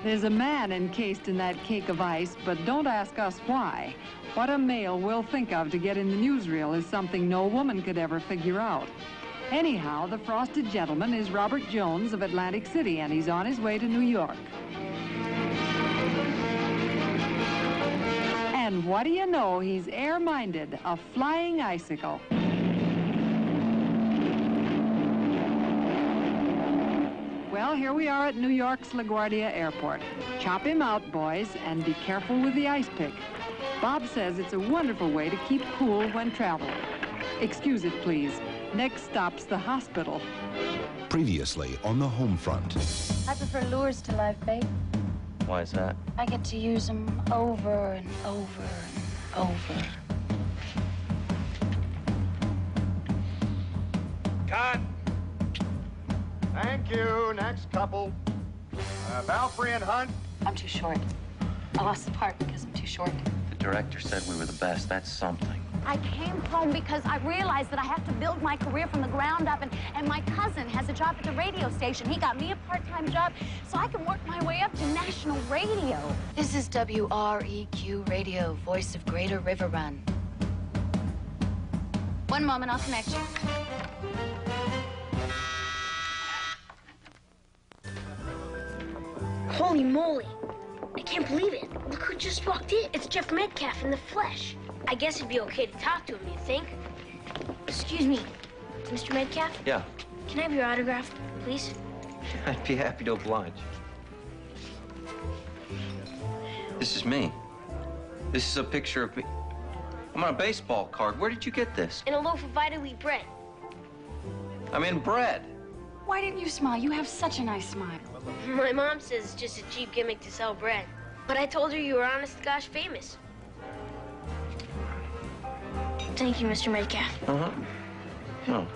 There's a man encased in that cake of ice, but don't ask us why. What a male will think of to get in the newsreel is something no woman could ever figure out. Anyhow, the frosted gentleman is Robert Jones of Atlantic City, and he's on his way to New York. And what do you know, he's air-minded, a flying icicle. Well, here we are at New York's LaGuardia Airport. Chop him out, boys, and be careful with the ice pick. Bob says it's a wonderful way to keep cool when traveling. Excuse it, please. Next stop's the hospital. Previously on the Homefront. I prefer lures to live bait. Why is that? I get to use them over and over and over. Cut! Thank you. Next couple. Balfrey and Hunt. I'm too short. I lost the part because I'm too short. The director said we were the best. That's something. I came home because I realized that I have to build my career from the ground up, and my cousin has a job at the radio station. He got me a part-time job so I can work my way up to national radio. This is WREQ Radio, voice of Greater River Run. One moment, I'll connect you. Holy moly. I can't believe it. Look who just walked in. It's Jeff Metcalf in the flesh. I guess it'd be okay to talk to him, you think? Excuse me, Mr. Metcalf? Yeah. Can I have your autograph, please? I'd be happy to oblige. This is me. This is a picture of me. I'm on a baseball card. Where did you get this? And a loaf of Vita Wheat bread. I'm in bread. Why didn't you smile? You have such a nice smile. My mom says it's just a cheap gimmick to sell bread. But I told her you were honest to gosh famous. Thank you, Mr. Metcalf. Uh-huh. No.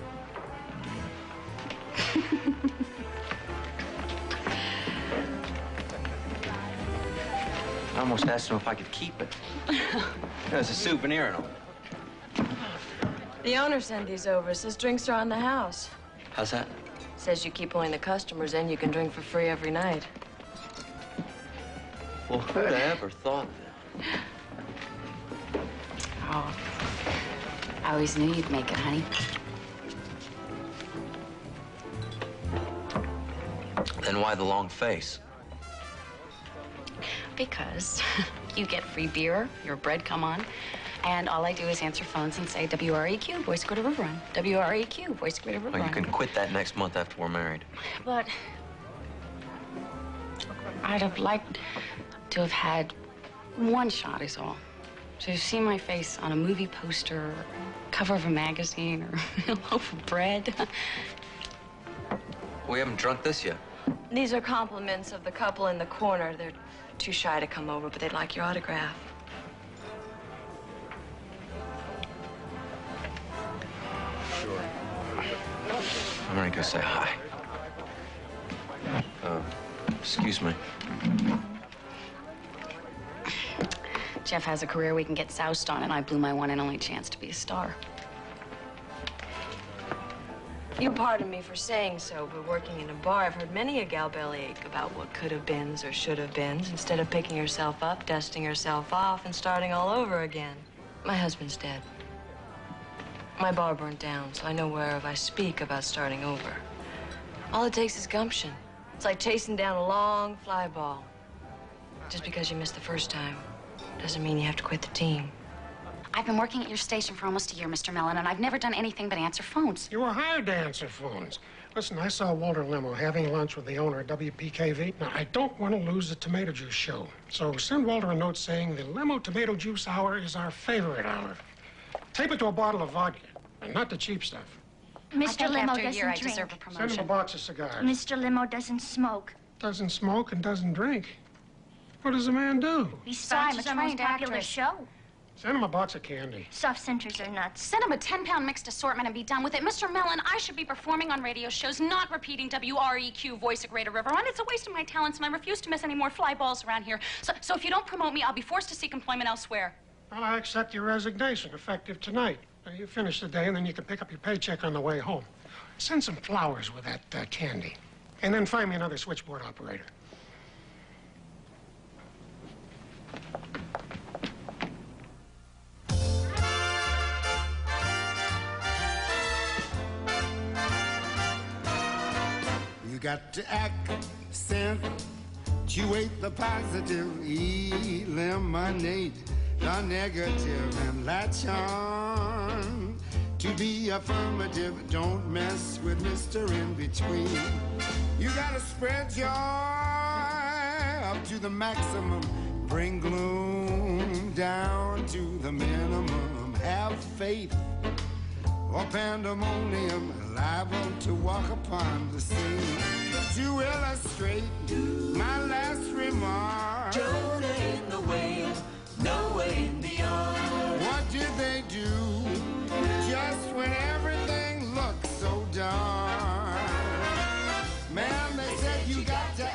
I almost asked him if I could keep it. It's a souvenir and all. The owner sent these over. Says drinks are on the house. How's that? Says you keep pulling the customers in, you can drink for free every night. Well, who'd have ever thought that? Oh, I always knew you'd make it, honey. Then why the long face? Because you get free beer, your bread come on, and all I do is answer phones and say, WREQ, voice of Greater River Run. WREQ, voice of Greater River Oh, Run. you can quit that next month after we're married. But I'd have liked to have had one shot is all. To see my face on a movie poster, or cover of a magazine, or a loaf of bread. We haven't drunk this yet. These are compliments of the couple in the corner. They're too shy to come over, but they'd like your autograph. Sure. I'm gonna go say hi. Excuse me. Jeff has a career we can get soused on, and I blew my one and only chance to be a star. You pardon me for saying so, but working in a bar, I've heard many a gal bellyache about what could have beens or should have beens, instead of picking herself up, dusting herself off, and starting all over again. My husband's dead. My bar burnt down, so I know whereof I speak about starting over. All it takes is gumption. It's like chasing down a long fly ball. Just because you missed the first time doesn't mean you have to quit the team. I've been working at your station for almost a year, Mr. Mellon, and I've never done anything but answer phones. You were hired to answer phones. Listen, I saw Walter Lemo having lunch with the owner of WPKV. Now, I don't want to lose the tomato juice show. So send Walter a note saying the Lemo tomato juice hour is our favorite hour. Tape it to a bottle of vodka, and not the cheap stuff. Mr. Lemo after a year, I doesn't deserve a drink. promotion. Send him a box of cigars. Mr. Lemo doesn't smoke. Doesn't smoke and doesn't drink. What does a man do? He So I'm a sponsors our most trained popular actress. show. Send him a box of candy. Soft centers are nuts. Send him a 10-pound mixed assortment and be done with it. Mr. Mellon, I should be performing on radio shows, not repeating WREQ, voice of Greater River Run. It's a waste of my talents, and I refuse to miss any more fly balls around here. So if you don't promote me, I'll be forced to seek employment elsewhere. Well, I accept your resignation, effective tonight. You finish the day, and then you can pick up your paycheck on the way home. Send some flowers with that candy. And then find me another switchboard operator. You got to accentuate the positive, eliminate the negative, and latch on to be affirmative. Don't mess with Mr. In Between. You gotta spread joy up to the maximum, bring gloom down to the minimum. Have faith or pandemonium, liable to walk upon the scene. To illustrate my last remark, Jonah in the whale, Noah in the ark. What did they do just when everything looked so dark? Man, they said you got to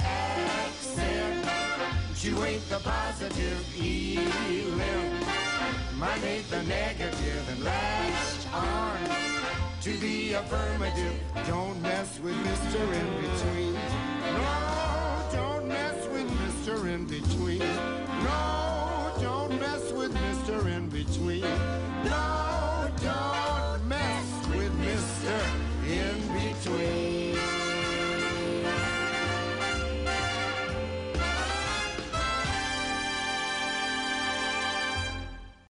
accentuate the positive, eliminate the negative, and latch on to the affirmative. Don't mess with Mr. In Between. No, don't mess with Mr. In Between. No, don't mess with Mr. In Between.